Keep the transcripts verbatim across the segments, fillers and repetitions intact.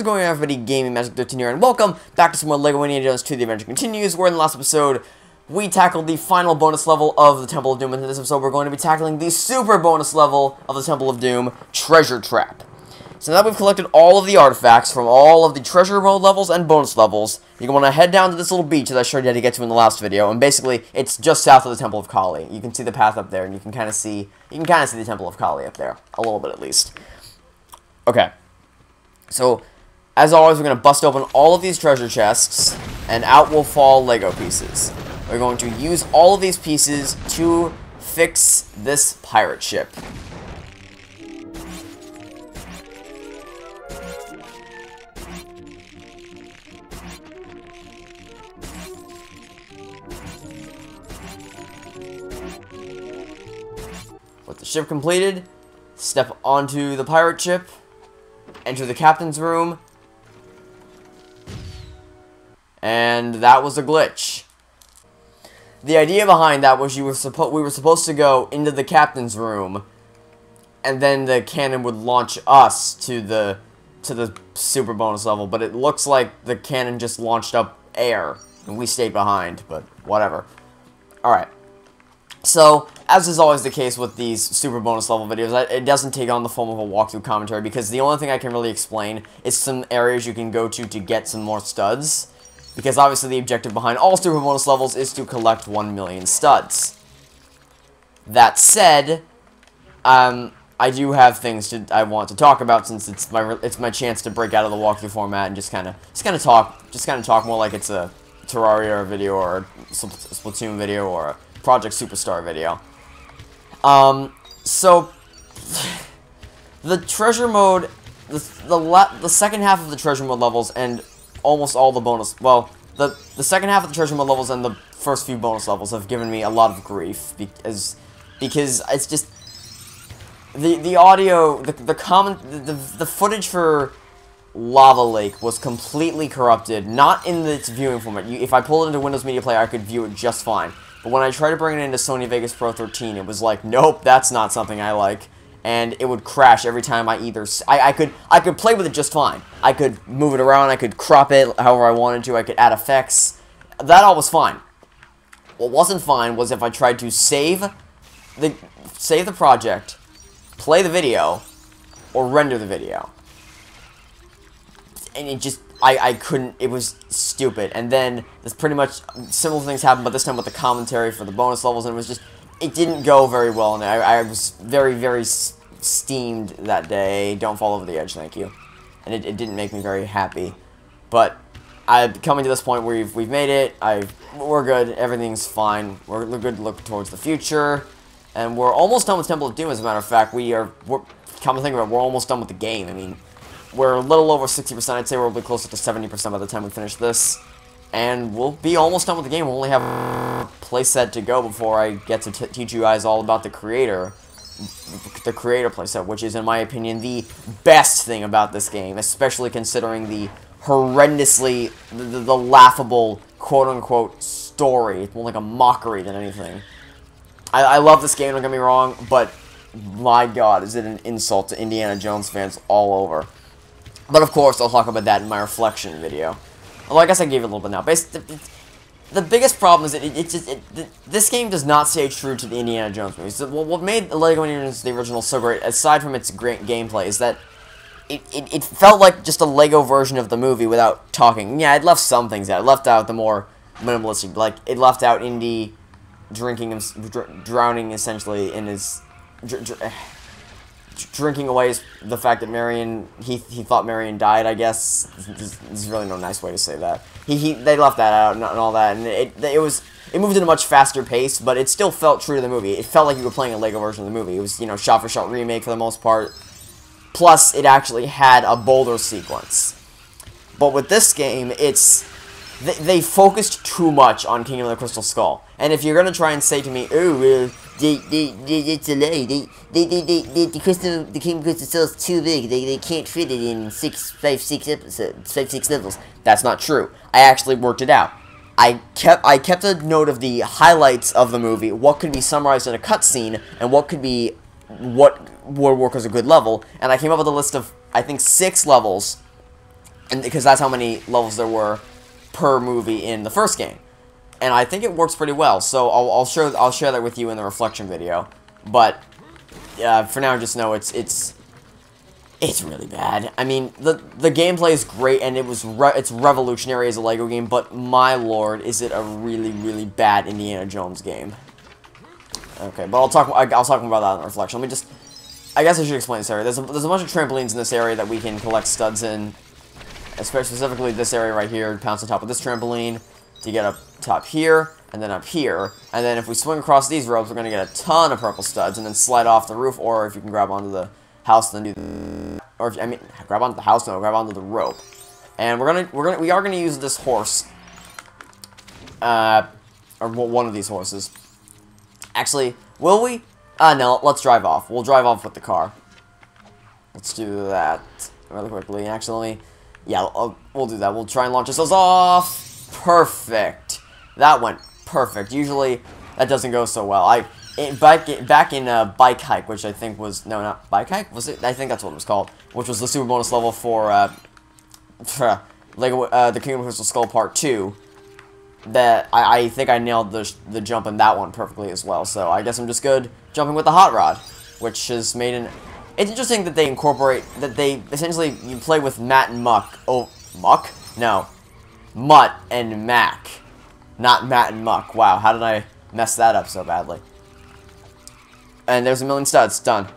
going on, everybody? Gaming Magic thirteen here, and welcome back to some more LEGO Indiana Jones two: The Adventure Continues, where in the last episode, we tackled the final bonus level of the Temple of Doom, and in this episode, we're going to be tackling the super bonus level of the Temple of Doom, Treasure Trap. So now that we've collected all of the artifacts from all of the treasure mode levels and bonus levels, you're going to head down to this little beach that I showed you how to get to in the last video, and basically, it's just south of the Temple of Kali. You can see the path up there, and you can kind of see, you can kind of see the Temple of Kali up there, a little bit at least. Okay. So, as always, we're going to bust open all of these treasure chests, and out will fall Lego pieces. We're going to use all of these pieces to fix this pirate ship. With the ship completed, step onto the pirate ship, enter the captain's room, and that was a glitch. The idea behind that was you were suppo we were supposed to go into the captain's room, and then the cannon would launch us to the to the super bonus level, but it looks like the cannon just launched up air, and we stayed behind, but whatever. Alright. So, as is always the case with these super bonus level videos, it doesn't take on the form of a walkthrough commentary, because the only thing I can really explain is some areas you can go to to get some more studs, because obviously the objective behind all super bonus levels is to collect one million studs. That said, um, I do have things to, I want to talk about, since it's my it's my chance to break out of the walkthrough format and just kind of just kind of talk, just kind of talk more like it's a Terraria video or a Splatoon video or a Project Superstar video. Um, so, the treasure mode, the, the, la the second half of the treasure mode levels and almost all the bonus, well, the, the second half of the treasure mode levels and the first few bonus levels have given me a lot of grief, because, because it's just, the, the audio, the, the comment, the, the footage for Lava Lake was completely corrupted, not in its viewing format. You, if I pulled it into Windows Media Player, I could view it just fine. But when I tried to bring it into Sony Vegas Pro thirteen, it was like, nope, that's not something I like. And it would crash every time I either... I, I could I could play with it just fine. I could move it around, I could crop it however I wanted to, I could add effects. That all was fine. What wasn't fine was if I tried to save the, save the project, play the video, or render the video. And it just... I, I couldn't, it was stupid, and then there's pretty much similar things happened, but this time with the commentary for the bonus levels, and it was just, it didn't go very well, and I, I was very, very steamed that day. Don't fall over the edge, thank you. And it, it didn't make me very happy, but I'm coming to this point where we've, we've made it, I, we're good, everything's fine, we're, we're good to look towards the future, and we're almost done with Temple of Doom, as a matter of fact. We are, we're, come to think of it, we're almost done with the game. I mean, we're a little over sixty percent. I'd say we'll be closer to seventy percent by the time we finish this. And we'll be almost done with the game. We'll only have a playset to go before I get to t teach you guys all about the creator. The creator playset, which is, in my opinion, the best thing about this game. Especially considering the horrendously, the, the, the laughable, quote-unquote, story. It's more like a mockery than anything. I, I love this game, don't get me wrong, but my god, is it an insult to Indiana Jones fans all over. But of course, I'll talk about that in my reflection video. Although I guess I gave it a little bit now. Basically, the biggest problem is that it, it just it, this game does not stay true to the Indiana Jones movies. What made LEGO Indiana Jones the original so great, aside from its great gameplay, is that it, it, it felt like just a LEGO version of the movie without talking. Yeah, it left some things out. It left out the more minimalistic, like it left out Indy drinking, dr drowning essentially in his. Dr dr drinking away the fact that Marion, he, he thought Marion died, I guess. There's, there's really no nice way to say that. He, he, they left that out and, and all that, and it, it was, it moved at a much faster pace, but it still felt true to the movie. It felt like you were playing a LEGO version of the movie. It was, you know, shot-for-shot remake for the most part. Plus, it actually had a boulder sequence. But with this game, it's, they, they focused too much on Kingdom of the Crystal Skull. And if you're gonna try and say to me, oh, uh, They, they, they, it's a lie. They, they, they, they, they, the crystal, the Kingdom Crystal Skull is too big. They, they can't fit it in six, five, six episodes, five, six levels. That's not true. I actually worked it out. I kept, I kept a note of the highlights of the movie, what could be summarized in a cutscene, and what could be, what would work as a good level. And I came up with a list of, I think, six levels and because that's how many levels there were per movie in the first game. And I think it works pretty well, so I'll, I'll, show, I'll share that with you in the reflection video. But, uh, for now, just know it's, it's, it's really bad. I mean, the, the gameplay is great, and it was, re it's revolutionary as a LEGO game, but my lord, is it a really, really bad Indiana Jones game. Okay, but I'll talk, I'll talk about that in the reflection. Let me just, I guess I should explain this area. There's a, there's a bunch of trampolines in this area that we can collect studs in, especially specifically this area right here, pounce on top of this trampoline, to get up top here, and then up here, and then if we swing across these ropes, we're going to get a ton of purple studs, and then slide off the roof, or if you can grab onto the house, then do the, or if, I mean, grab onto the house, no, grab onto the rope, and we're gonna, we're gonna, we are gonna use this horse, uh, or one of these horses. Actually, will we? Uh, no, let's drive off. We'll drive off with the car. Let's do that really quickly. Actually, yeah, I'll, we'll do that. We'll try and launch ourselves off. Perfect. That went perfect. Usually, that doesn't go so well. I in, back in, back in uh, Bike Hike, which I think was no, not Bike Hike. Was it? I think that's what it was called. Which was the super bonus level for uh, for Lego, uh, the Kingdom of Crystal Skull Part Two. That I, I think I nailed the the jump in that one perfectly as well. So I guess I'm just good jumping with the hot rod, which is made in. It's interesting that they incorporate that they essentially you play with Matt and Muck. Oh, Muck? No. Mutt and Mac, not Matt and Muck. Wow, how did I mess that up so badly? And there's a million studs. Done.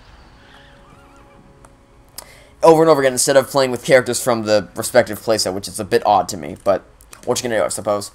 Over and over again, instead of playing with characters from the respective playset, which is a bit odd to me, but what you gonna do, I suppose.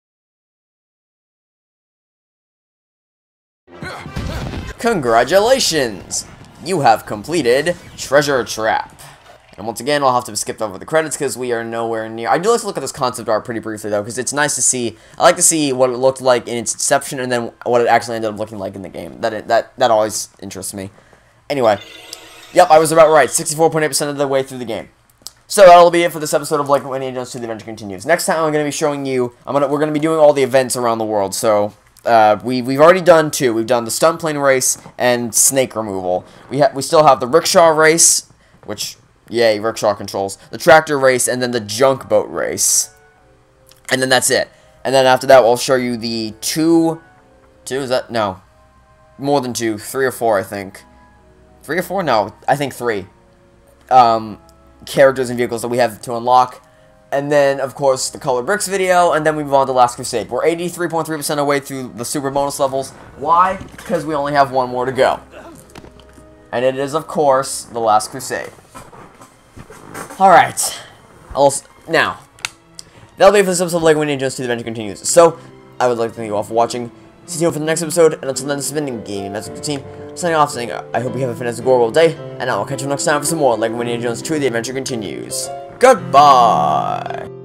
Congratulations! You have completed Treasure Trap. And once again, I'll have to skip over the credits because we are nowhere near. I do like to look at this concept art pretty briefly, though, because it's nice to see. I like to see what it looked like in its inception and then what it actually ended up looking like in the game. That it, that that always interests me. Anyway, yep, I was about right. sixty-four point eight percent of the way through the game. So that'll be it for this episode of LEGO Indiana Jones two: The Adventure Continues. Next time, I'm going to be showing you. I'm gonna we're going to be doing all the events around the world. So. Uh, we, we've already done two. We've done the stunt plane race and snake removal. We ha we still have the rickshaw race, which, yay, rickshaw controls. The tractor race, and then the junk boat race. And then that's it. And then after that, I'll show you the two... Two, is that? No. More than two. Three or four, I think. Three or four? No, I think three. Um, characters and vehicles that we have to unlock. And then, of course, the Colored Bricks video, and then we move on to Last Crusade. We're eighty-three point three percent away through the super bonus levels. Why? Because we only have one more to go. And it is, of course, the Last Crusade. Alright. Now, that'll be it for this episode of LEGO Indiana Jones two: The Adventure Continues. So, I would like to thank you all for watching. See you for the next episode, and until then, this has been Gaming Magic the Team. Signing off saying, I hope you have a fantastic glorious day, and I will catch you next time for some more LEGO Indiana Jones two: The Adventure Continues. Goodbye!